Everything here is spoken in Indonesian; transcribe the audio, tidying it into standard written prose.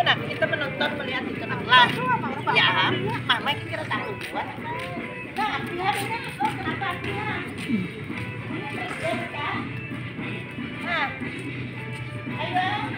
Nah, kita menonton melihat itu lah. Ya, mama kira tahu buat. Nah, lihat ini, oh kenapa lihat? Ini presiden kan? Nah, ayo.